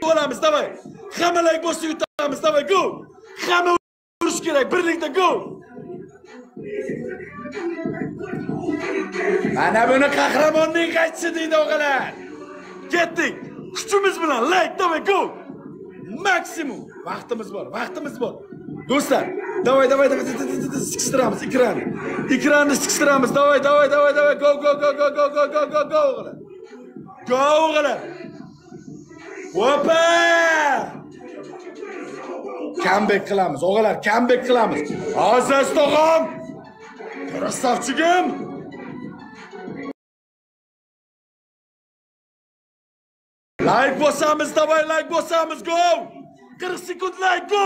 olamiz, davay. Hamma like bo'lsa yutamiz, davay, go. Hamma urish kerak, birlikda go. Mana buni qahramonning qaytisi deydi o'g'alar. Ketdik. Kuchimiz bilan like, davay, go. Maksimum vaqtimiz bor. Do'stlar, davay, sikishtiramiz ekranni. Ekranni sikishtiramiz. Davay, go, o'g'alar. Go, o'g'alar. Hoppa! Comeback qilamiz, o'g'alar, comeback qilamiz. Aziz tog'am. Krasavchigim. Like bosamiz, davay, like bosamiz, go! 40 sekund like, go!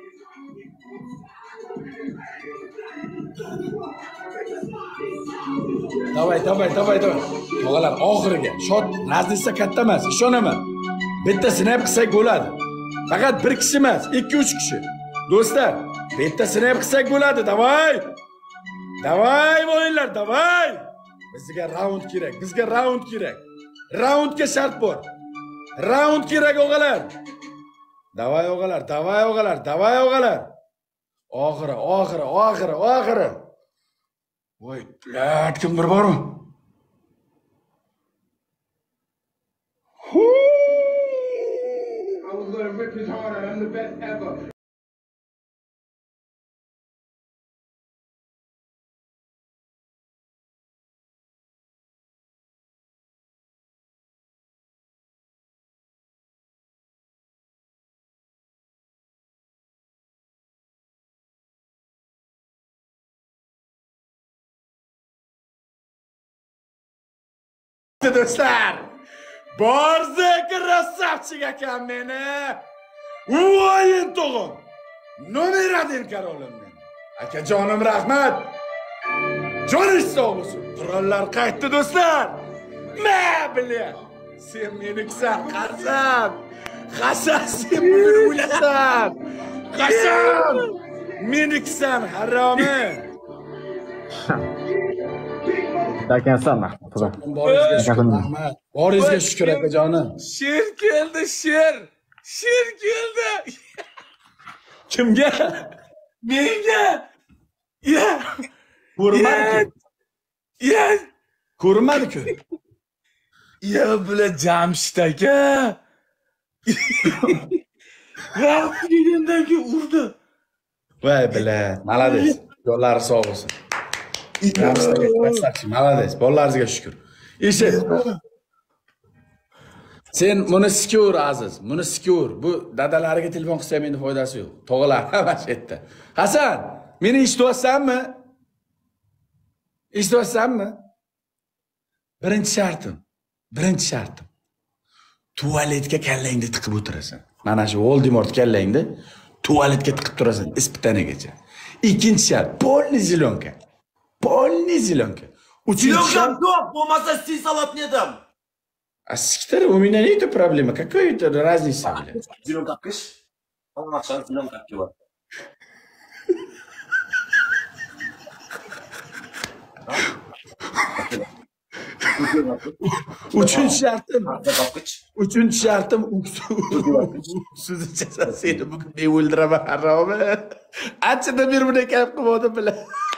Davay. Tog'alar, oxiriga. Shot raznisa katta emas, ishonaman. Bitta snap qilsak bo'ladi. Faqat bir kishi emas, 2-3 kishi. Do'stlar, bitta snap qilsak bo'ladi, davay! Davay o'yinlar, davay! Bizga raund kerak. Raundga shart bor. Raund kerak o'g'alar. Davay o'g'alar. Oxiri. Voy, plat kimdir bormi? I was gonna rip his heart out. I'm the best ever. Do'stlar, Borzak Rassavchik akam meni. Voyin tog'im. Nomer 1 karolim men. Akajonim rahmat. Joningiz sog' bo'lsin. Qurollar qaytdi do'stlar. Ma bilan. Sen menikisan, Qarsam. Qasan sen buni o'ylasan. Qasan. Menikisan, haromi. Dakansan rahmat. Boringizga shukr akajonim. Sher keldi, sher. Sher keldi. Kimga? Menga. Ya. Ko'rmadi-ku. Ya bular Jamshid aka. Rauf degandan keyin urdi. Voy bilan, malades. Yo'llari sog' bo'lsin. Malades, bolalaringizga shukr. Eshit. Sen buni sikur Aziz, buni sikur. Bu dadalariga telefon qilsam endi foydasi yo'q. Tog'alar havash etdi. Hasan, meni eshityapsanmi? Eshityapsanmi? Birinchi shartim. Tualetga kallangni tiqib o'tirasan. Mana shu Voldemort kallangni tualetga tiqib turasan ispitanigacha. Ikkinchi shart, polniy zilonka. Uchinchi shart, bo'lmasa sen salot yedim. А сектор, у меня нету проблемы. Какая это разница, блядь? Зеленка кыш. Он акшан зеленка кива. Uchinchi shartim so'z ichasan seni bugun men o'ldiraman haromi. Anchadan beri bunday gap qilmodim bilan.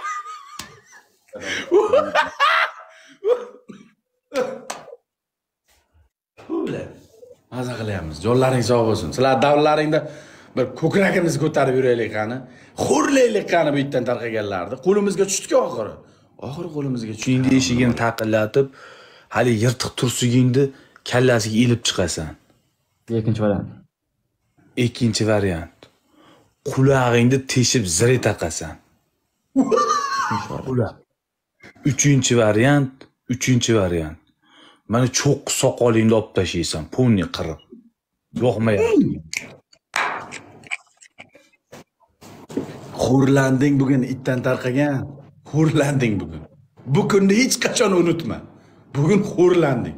Ular maza qilyapmiz. Jonlaring sog' bo'lsin. Sizlar davlaringda bir ko'kragimizni ko'tarib yuraylik qani. Xo'rlaylik qani bu yerdan tarqaganlarni. Qo'limizga tushdik oxiri. Qo'limizga tushdi. Endi eshigini taqillatib, hali yirtiq tursugingni kallasiga ilib chiqasan. Ikkinchi variant. Qulog'ingni teshib zire taqasan. Uchinchi variant. Mana cho'q soqolingni olib tashlaysan, ponni qirib. Yo'qmayapti. Xo'rlanding bugun itdan tarqagan. Xo'rlanding bugun. Bu kunni hech qachon unutma. Bugun xo'rlanding.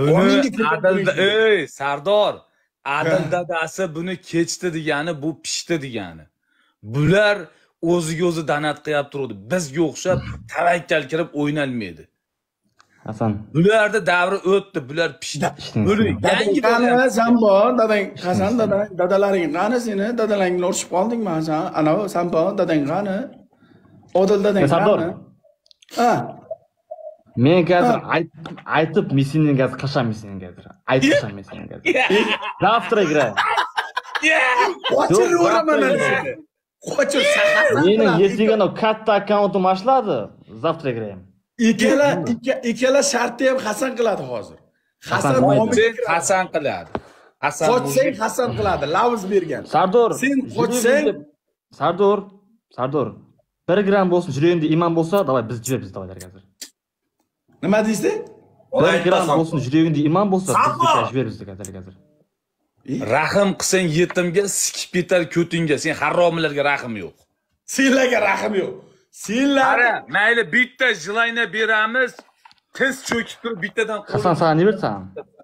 Ey, Sardor, Adil dadasi buni kechdi degani, bu pishdi degani. Bular o'ziga o'zi danat qilib turadi. Bizga o'xshab tavakkal kirib o'ynalmaydi. Hasan. Bularda davri o'tdi, bular pishdi. Buni yangi Qani Sambo, dadang, Hasan dadalaring qani seni? Dadalaringni urishib qoldingmi Hasan? Ana Sambo, dadang qani? Odil dadang Sardor. qani? Ha. Men hozir aytib Messini hozir qasam Messini hozir. Aytib qasam Messini hozir. Завтра играем. Qochir o'raman seni. Qochir sahar. Mening yetgan katta akkauntim ochiladi. Завтра играем. Ikkala shartni ham Hasan qiladi hozir. Hasan Hasan qiladi. Hasan qochsang Hasan qiladi. Lavz bergan. Sardor. Sen qochsang Sardor. 1 gram bo'lsin, yuragingda iymon bo'lsa, davay biz jibamiz davaylar hozir. Nima deysiz? 1 gram bo'lsin, yuragingda iymon bo'lsa, biz jibamiz hozir. Rahim qilsang yetimga, sikib ketar ko'tingga. Sen haromlarga rahim yo'q. Senlarga rahim yo'q. Senlar Qara, mayli bitta jilayna beramiz. Tiz cho'kib turib bittadan Hasan sana ne versam?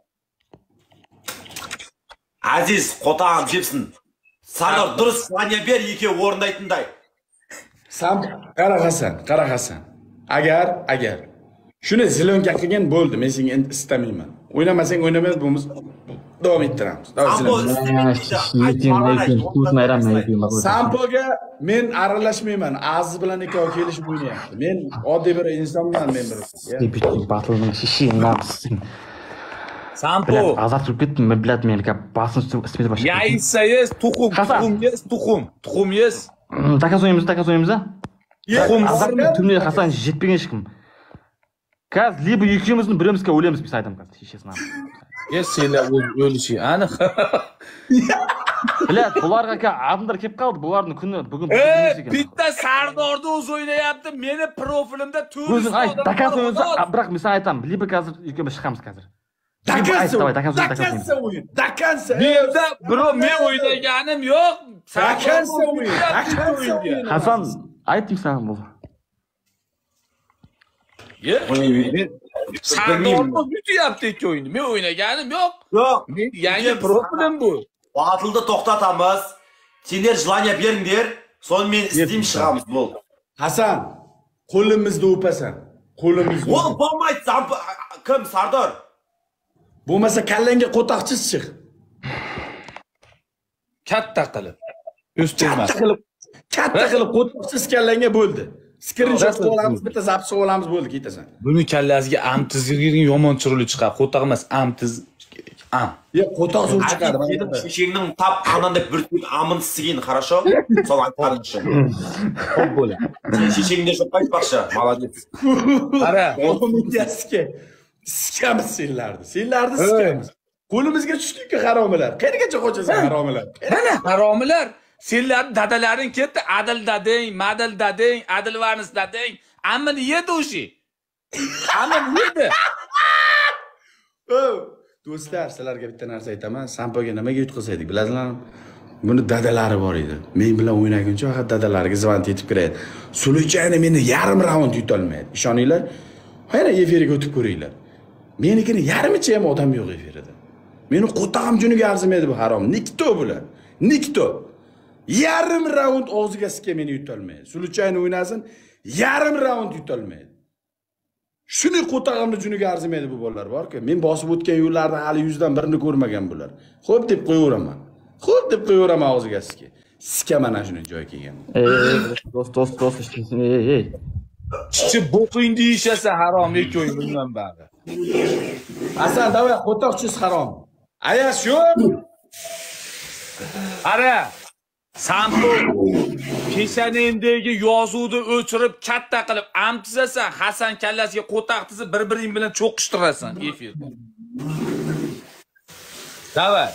Aziz, qotağım jepsin. Sardor durus saniye ber, iki o'rnaytinday. Sam qara Hasan. Agar shuni zilonka qilgan bo'ldi, men senga endi istamayman. O'ynamasang o'ynamaymiz, bo'lmiz davom ettiramiz. Sampoga men aralashmayman. Aziz bilan nikoh kelishib o'ynayapti. Men oddiy bir insonman, men bir. Batılının şişiğinden Sampo. Azat tutup gittim, ben biladım yani basın ismini başlayalım. Yaysangiz tuxum yes. Takas oyunumuza. Azat tümünü Hasan jetpegen ешкім. Kaz, либо екеуміздің біреумізге өлеміз біз айтам kaz, шешесін ап. Сенлер өліші, анық. Білет, бұларға адамдар кеп қалды, бұлардың күні бүгін Bitta Sardorda o'z o'ynayapti, meni profilimda Өзің айт, takas oyunumuza, бірақ мен саған айтам, либо қазір екеуміз шығамыз қазір. Dakansa o'yin. Dakansa. Menda bro, men o'ynaganim yo'q. Dakansa o'yin. Hasan, aytdim sana бұл. Sardorda yutyapti ikki o'yinni. Men o'ynaganim yo'q. Yo'q. Yangi profilim bu. Batıldı to'xtatamız. Senler jilanya beringler, son men isteyim шығамыз bol. Hasan, qo'limizda o'pasan. Qo'limizda. Ol bo'lmaydi, kim Sardor? Bo'lmasa kallangga qo'taqchis chiq. Katta qilib. O'stirmas. Katta qilib qo'taqchis kallangga bo'ldi. Screenshot olamiz, bitta zapis olamiz bo'ldi, ketasan. Buni kallasiga amtizgiring yomon chiruli chiqadi. Qo'taq emas, amtiz am. Yo'q, qo'taq zo'r chiqadi. Шешеңнің tap ananda бүртіп amın sigin, хорошо? Сол айтқаның үшін. Xo'p bo'ladi. Шешеңде жоқ айтпақшы, молодец. Qara, Sikamiz senlarni. Senlarni sikamiz. Qo'limizga tushdik-ku haromilar. Qayergacha qochasan haromilar? mana haromilar, senlarning dadalaring ketdi, adil dading, madil dading, adil varnis dading. Ammani yedi o'shi. Ammani yedi. Do'stlar, sizlarga bitta narsa aytaman. Sampoga nimaga yutqizaydik, bilasizlarmi? Buni dadalari bor edi. Men bilan o'ynaguncha faqat dadalariga zvont etib kiradi. Suluchani meni yarim raund yutolmaydi. Ishoninglar. Hayra efirga o'tib ko'ringlar. Menikini yarmicha ham odam yo'q efirida. Meni qo'tag'im juniga arzimaydi bu harom. Nikto bular. Nikto. Yarim raund og'ziga sikka meni yutolmaydi. Suluchani o'ynasin, yarim raund yutolmaydi. Shuni qo'tag'imni juniga arzimaydi bu bolalar bor-ku. Men bosib o'tgan yo'llarni hali 100 dan birini ko'rmagan bular. Xo'p deb qo'yaveraman. Og'ziga sikka. Sikka mana shuni joy kelgan. Dost ishlaysin. Ey. Chichi bo'qing deyishasa harom ikki o'yin bundan bari. Hasan, davay qo'toqchis harom. Ayash yo'q. Qara, Sampo peshanendagi yozuvni o'chirib katta qilib amtizasan, Hasan kallasiga qo'taq tizib bir-biring bilan cho'qishtirasan efirda. Davay.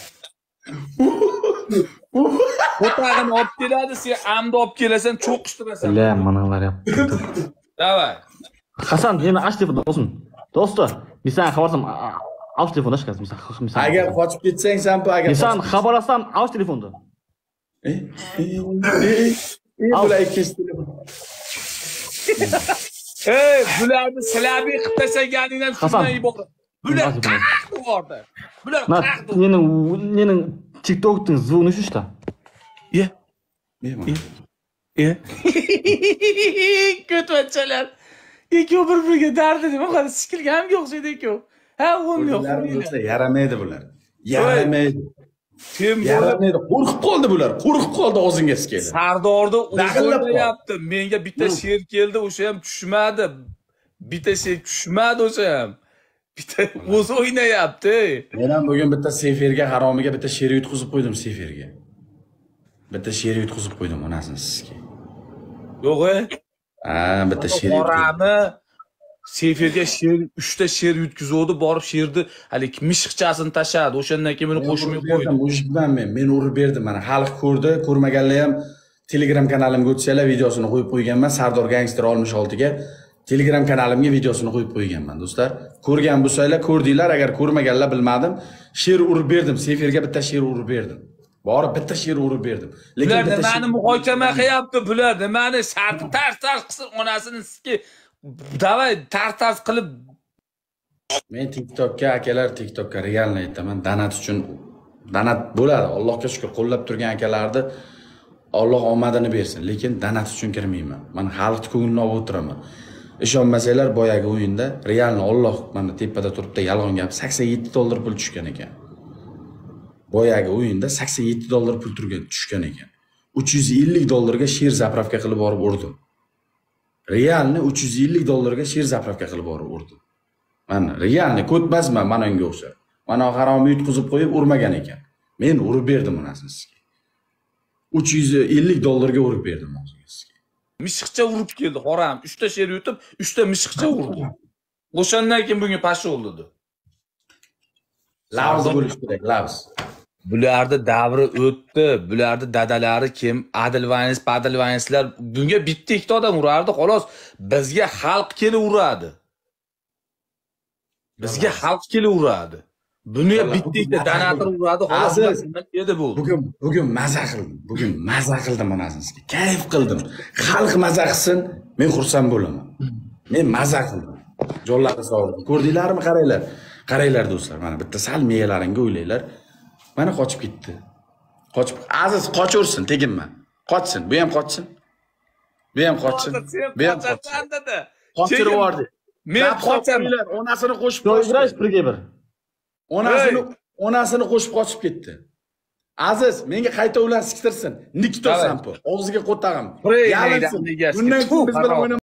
Qo'tag'ini olib keladi, sen amni olib kelasan, cho'qishtirasan. La, manalar yaptı. Davay. Hasan, yine aç telefonu olsun. Dostu, bir sana xabarsam aç telefonu aç kız. Agar qochib ketsang, Sampo agar. Sen xabarlasam aç telefonu. Bular ikkinchi telefon. Bularni silabiy qilib tashlaganingdan shundan iborat. Bular qaq bordi. Bular qaq. Mening TikTok'ning звугы что? Kötüçeler. Ikkovi bir-biriga dardi nima qiladi? Sikilganga o'xshaydi ikkovi. Ha, o'nmi yo'q. Bo'lsa yaramaydi bular. Yaramaydi. Kim Yaramaydi. Qo'rqib qoldi bular. Qo'rqib qoldi og'zingga keldi. Sardorni o'zi Dag'illab o'ynayapti. Menga bitta sher keldi, o'sha ham tushmadi. Bitta sher tushmadi o'sha ham. Bitta o'zi o'ynayapti. Men ham bugun bitta seferga haromiga bitta sher yutqizib qo'ydim seferga. Bitta sher yutqizib qo'ydim onasini sizga. Yo'q-e. Ha, bitta sher yutqizib. Borami seferga sher 3 ta sher yutkizuvdi, borib sherni haligi mishiqchasini tashladi. O'shandan keyin meni qo'shmay qo'ydi. Mushukman men urib berdim mana. Xalq ko'rdi, ko'rmaganlar ham Telegram kanalimga o'tsanglar videosini qo'yib qo'yganman. Sardor Gangster 66 ga Telegram kanalimga videosini qo'yib qo'yganman, do'stlar. Ko'rgan bo'lsanglar, ko'rdinglar, agar ko'rmaganlar bilmadim. Sher urib berdim, seferga bitta sher urib berdim. Borib bitta sher urib berdim. Lekin nimani muhokama qilyapti bular? Nimani sharti tars qilsin onasini sizga davay tars qilib men TikTokka akalar, TikTokka realni aytaman, danat uchun danat bo'ladi. Allohga shukr, qo'llab turgan akalarni Alloh omadini bersin, lekin danat uchun kirmayman. Men xalq ko'nglini olib o'tiraman. Ishonmasanglar, boyagi o'yinda realni Alloh mana tepada turibdi, yolg'on gap $87 pul tushgan ekan. Boyagi o'yinda $87 pul tushgan ekan. $350 ga sher zapravka qilib borib urdim. Realni $350 ga sher zapravka qilib borib urdim. Mana realni ko'tmasman, mana unga o'xshab. Mana haromi yutqizib qo'yib urmagan ekan. Men urib berdim onasini sizga. $350 ga urib berdim o'zingizga. mishiqcha urib keldi, harom. 3 ta sher yutib, 3 ta mishiqcha urdi. O'shandan keyin bunga pashol dedi. Lavz bo'lish kerak, lavz. Bularda davri o'tdi. Bularda dadalari kim? Adilvayslar bunga bitta ikkita odam urardi, xolos. Bizga xalq kelib uradi. Bizga xalq kelib uradi. Buni bitta ikkita donator uradi, xolos. Edi bu. Bugun maza qildim. Bugun maza qildim onasini sizga. Kayf qildim. Xalq maza qilsin, men xursand bo'laman. Men maza qildim. Jonlarni sog'liq. Ko'rdinglarmi, qaranglar. Qaranglar do'stlar, mana bitta sal meyalaringga o'ylaylar. Mana qochib ketdi. Qochib, Aziz qochursin, teginma. Qochsin, bu ham qochsin. Bu ham qochsin. Bu ham qochsin. Qochirib yubordi. Men qochaman. Onasini qo'shib Do'yrash birga bir. Onasini qo'shib qochib ketdi. Aziz, menga qayta ular siktirsin. Nikito sampo. Og'ziga qo'tag'im. Yalinsin. Bundan keyin biz bilan